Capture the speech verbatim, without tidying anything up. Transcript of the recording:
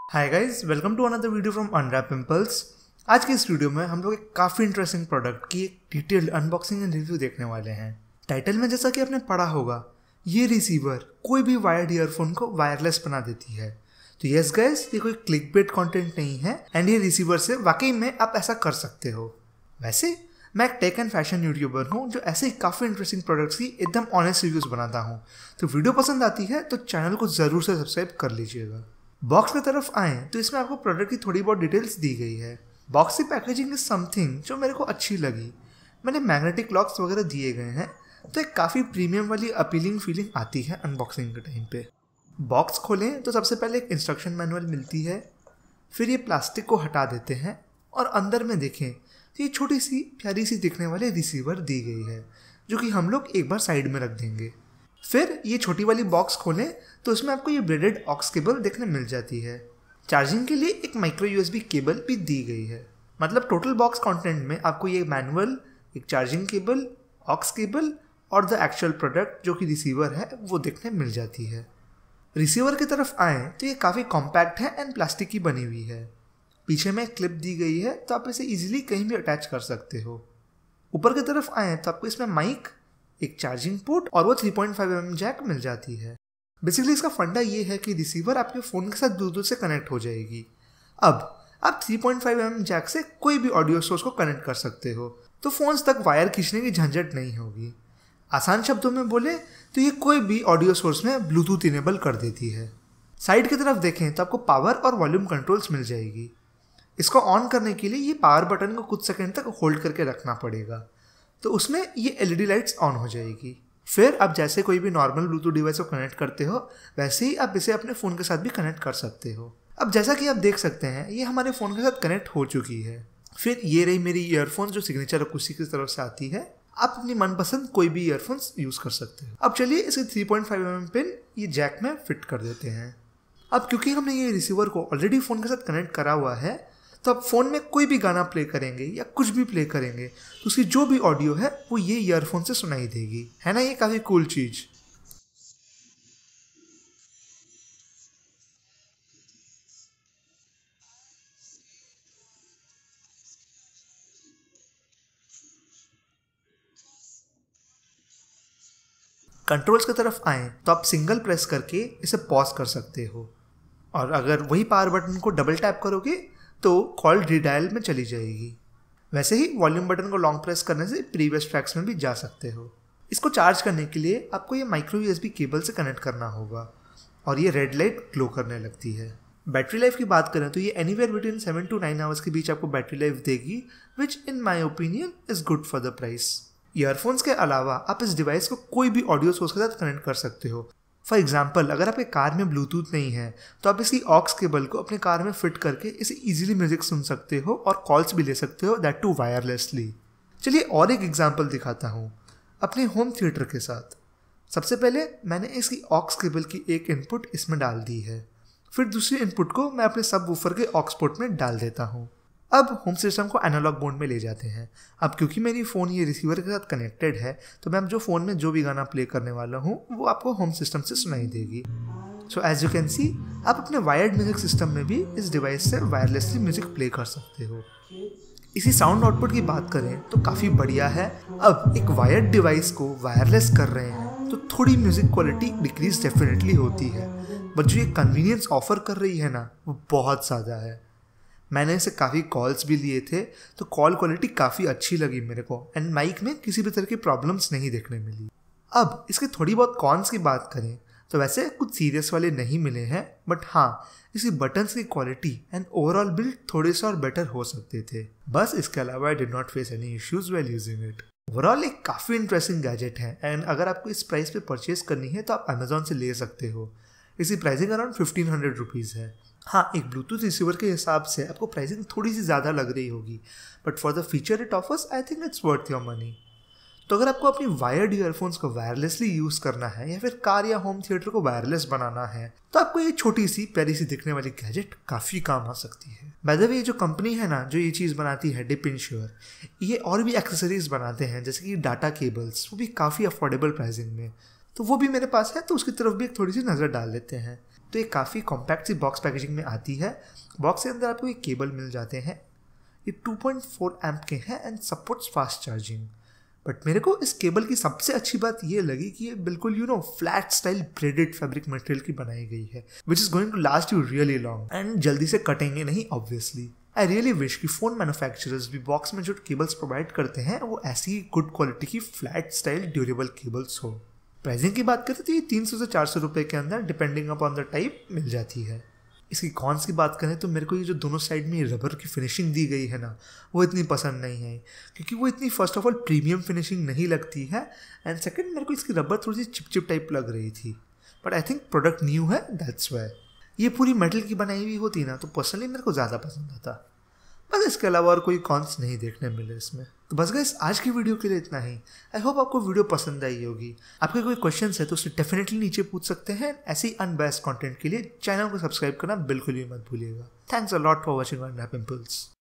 Hi guys, welcome to another video from Unwrap Pimples. आज के इस वीडियो में हम लोग एक काफ़ी इंटरेस्टिंग प्रोडक्ट की एक डिटेल्ड अनबॉक्सिंग एंड रिव्यू देखने वाले हैं। टाइटल में जैसा कि आपने पढ़ा होगा, ये रिसीवर कोई भी वायर्ड ईयरफोन को वायरलेस बना देती है। तो यस गाइस, ये कोई क्लिकबेट कंटेंट नहीं है एंड ये रिसीवर से वाकई में आप ऐसा कर सकते हो। वैसे मैं एक टेक एंड फैशन यूट्यूबर हूँ जो ऐसे ही काफ़ी इंटरेस्टिंग प्रोडक्ट्स की एकदम ऑनेस्ट रिव्यूज़ बनाता हूँ। तो वीडियो पसंद आती है तो चैनल को ज़रूर से सब्सक्राइब कर लीजिएगा। बॉक्स की तरफ आएँ तो इसमें आपको प्रोडक्ट की थोड़ी बहुत डिटेल्स दी गई है। बॉक्स की पैकेजिंग इज समथिंग जो मेरे को अच्छी लगी। मैंने मैग्नेटिक लॉक्स वगैरह दिए गए हैं तो एक काफ़ी प्रीमियम वाली अपीलिंग फीलिंग आती है अनबॉक्सिंग के टाइम पे। बॉक्स खोलें तो सबसे पहले एक इंस्ट्रक्शन मैनुअल मिलती है, फिर ये प्लास्टिक को हटा देते हैं और अंदर में देखें तो ये छोटी सी प्यारी सी दिखने वाली रिसीवर दी गई है जो कि हम लोग एक बार साइड में रख देंगे। फिर ये छोटी वाली बॉक्स खोलें तो उसमें आपको ये ब्रेडेड ऑक्स केबल देखने मिल जाती है। चार्जिंग के लिए एक माइक्रो यूएसबी केबल भी दी गई है। मतलब टोटल बॉक्स कंटेंट में आपको ये मैनुअल, एक चार्जिंग केबल, ऑक्स केबल और द एक्चुअल प्रोडक्ट जो कि रिसीवर है वो देखने मिल जाती है। रिसीवर की तरफ आएँ तो ये काफ़ी कॉम्पैक्ट है एंड प्लास्टिक की बनी हुई है। पीछे में क्लिप दी गई है तो आप इसे ईजिली कहीं भी अटैच कर सकते हो। ऊपर की तरफ आएँ तो आपको इसमें माइक, एक चार्जिंग पोर्ट और वो three point five M M jack मिल जाती है। बेसिकली इसका फंडा ये है कि रिसीवर आपके फ़ोन के साथ ब्लूटूथ से कनेक्ट हो जाएगी। अब आप three point five M M jack से कोई भी ऑडियो सोर्स को कनेक्ट कर सकते हो, तो फ़ोन्स तक वायर खींचने की झंझट नहीं होगी। आसान शब्दों में बोले तो ये कोई भी ऑडियो सोर्स में ब्लूटूथ इनेबल कर देती है। साइड की तरफ देखें तो आपको पावर और वॉल्यूम कंट्रोल्स मिल जाएगी। इसको ऑन करने के लिए ये पावर बटन को कुछ सेकंड तक होल्ड करके रखना पड़ेगा, तो उसमें ये एलईडी लाइट्स ऑन हो जाएगी। फिर आप जैसे कोई भी नॉर्मल ब्लूटूथ डिवाइस को कनेक्ट करते हो वैसे ही आप इसे अपने फ़ोन के साथ भी कनेक्ट कर सकते हो। अब जैसा कि आप देख सकते हैं ये हमारे फ़ोन के साथ कनेक्ट हो चुकी है। फिर ये रही मेरी ईयरफोन्स जो सिग्नेचर अकूस्टिक की तरफ से आती है। आप अपनी मनपसंद कोई भी ईयरफोन्स यूज़ कर सकते हो। अब चलिए इसे three point five M M pin ये जैक में फिट कर देते हैं। अब क्योंकि हमने ये रिसीवर को ऑलरेडी फ़ोन के साथ कनेक्ट करा हुआ है तो आप फ़ोन में कोई भी गाना प्ले करेंगे या कुछ भी प्ले करेंगे तो उसकी जो भी ऑडियो है वो ये ईयरफोन से सुनाई देगी। है ना, ये काफ़ी कूल चीज़। कंट्रोल्स की तरफ आएँ तो आप सिंगल प्रेस करके इसे पॉज कर सकते हो और अगर वही पावर बटन को डबल टैप करोगे तो कॉल रिडायल में चली जाएगी। वैसे ही वॉल्यूम बटन को लॉन्ग प्रेस करने से प्रीवियस ट्रैक्स में भी जा सकते हो। इसको चार्ज करने के लिए आपको ये माइक्रो यूएसबी केबल से कनेक्ट करना होगा और ये रेड लाइट ग्लो करने लगती है। बैटरी लाइफ की बात करें तो ये anywhere between seven to nine hours के बीच आपको बैटरी लाइफ देगी, which in my opinion is good for the price. Earphones के अलावा आप इस डिवाइस को कोई भी ऑडियो सोर्स के साथ कनेक्ट कर सकते हो। फॉर एग्जाम्पल, अगर आपके कार में ब्लूटूथ नहीं है तो आप इसकी ऑक्स केबल को अपने कार में फिट करके इसे इजीली म्यूजिक सुन सकते हो और कॉल्स भी ले सकते हो, दैट टू वायरलेसली। चलिए और एक एग्जाम्पल दिखाता हूँ अपने होम थिएटर के साथ। सबसे पहले मैंने इसकी ऑक्स केबल की एक इनपुट इसमें डाल दी है, फिर दूसरी इनपुट को मैं अपने सब वूफर के ऑक्स पोर्ट में डाल देता हूँ। अब होम सिस्टम को एनालॉग मोड में ले जाते हैं। अब क्योंकि मेरी फ़ोन ये रिसीवर के साथ कनेक्टेड है तो मैं जो फ़ोन में जो भी गाना प्ले करने वाला हूँ वो आपको होम सिस्टम से सुनाई देगी। So as you can see, आप अपने वायर्ड म्यूजिक सिस्टम में भी इस डिवाइस से वायरलेसली म्यूजिक प्ले कर सकते हो। इसी साउंड आउटपुट की बात करें तो काफ़ी बढ़िया है। अब एक वायर्ड डिवाइस को वायरलेस कर रहे हैं तो थोड़ी म्यूज़िक क्वालिटी डिक्रीज डेफिनेटली होती है, बट जो ये कन्वीनियंस ऑफर कर रही है ना वो बहुत ज़्यादा है। मैंने इसे काफ़ी कॉल्स भी लिए थे तो कॉल क्वालिटी काफ़ी अच्छी लगी मेरे को एंड माइक में किसी भी तरह की प्रॉब्लम्स नहीं देखने मिली। अब इसके थोड़ी बहुत कॉन्स की बात करें तो वैसे कुछ सीरियस वाले नहीं मिले हैं, बट हाँ इसकी बटन्स की क्वालिटी एंड ओवरऑल बिल्ड थोड़े से और बेटर हो सकते थे। बस इसके अलावा I did not face any issues while using it. Overall एक काफ़ी इंटरेस्टिंग गैजेट है एंड अगर आपको इस प्राइस पे परचेज करनी है तो आप अमेजोन से ले सकते हो। इसकी pricing around fifteen hundred rupees है। हाँ, एक ब्लूटूथ रिसीवर के हिसाब से आपको प्राइसिंग थोड़ी सी ज़्यादा लग रही होगी, but for the feature it offers I think it's worth your money. तो अगर आपको अपनी वायर्ड ईयरफोन्स को वायरलेसली यूज़ करना है या फिर कार या होम थिएटर को वायरलेस बनाना है तो आपको ये छोटी सी प्यारी सी दिखने वाली गैजेट काफ़ी काम आ सकती है। बाय द वे, ये जो कंपनी है ना जो ये चीज़ बनाती है डिपिंश्योर, ये और भी एक्सेसरीज बनाते हैं जैसे कि डाटा केबल्स, वो भी काफ़ी अफोर्डेबल प्राइसिंग में। तो वो भी मेरे पास है तो उसकी तरफ भी एक थोड़ी सी नज़र डाल लेते हैं। तो ये काफ़ी कॉम्पैक्ट सी बॉक्स पैकेजिंग में आती है। बॉक्स के अंदर आपको ये केबल मिल जाते हैं। ये टू पॉइंट फोर एम्प के हैं and supports fast charging. But मेरे को इस केबल की सबसे अच्छी बात ये लगी कि ये बिल्कुल you know flat style braided fabric material की बनाई गई है, which is going to last you really long and जल्दी से कटेंगे नहीं ऑब्वियसली। आई रियली विश कि फ़ोन मैन्युफैक्चरर्स भी बॉक्स में जो केबल्स प्रोवाइड करते हैं वो ऐसी गुड क्वालिटी की फ्लैट स्टाइल ड्यूरेबल केबल्स हो। प्राइसिंग की बात करते तो ये तीन सौ से चार सौ रुपये के अंदर डिपेंडिंग अपॉन द टाइप मिल जाती है। इसकी कॉन्स की बात करें तो मेरे को ये जो दोनों साइड में रबर की फिनिशिंग दी गई है ना, वो इतनी पसंद नहीं है, क्योंकि वो इतनी first of all premium finishing नहीं लगती है एंड सेकंड मेरे को इसकी रबर थोड़ी सी चिपचिप टाइप लग रही थी। But I think product new है, दैट्स वाई। ये पूरी मेटल की बनाई हुई होती ना तो पर्सनली मेरे को ज़्यादा पसंद आता। बस इसके अलावा और कोई कॉन्स नहीं देखने मिले इसमें। तो बस गाइस आज की वीडियो के लिए इतना ही। आई होप आपको वीडियो पसंद आई होगी। आपके कोई क्वेश्चंस है तो उसे डेफिनेटली नीचे पूछ सकते हैं। ऐसे ही अनबैस्ड कंटेंट के लिए चैनल को सब्सक्राइब करना बिल्कुल भी मत भूलिएगा। Thanks a lot for watching Unwrap impulse.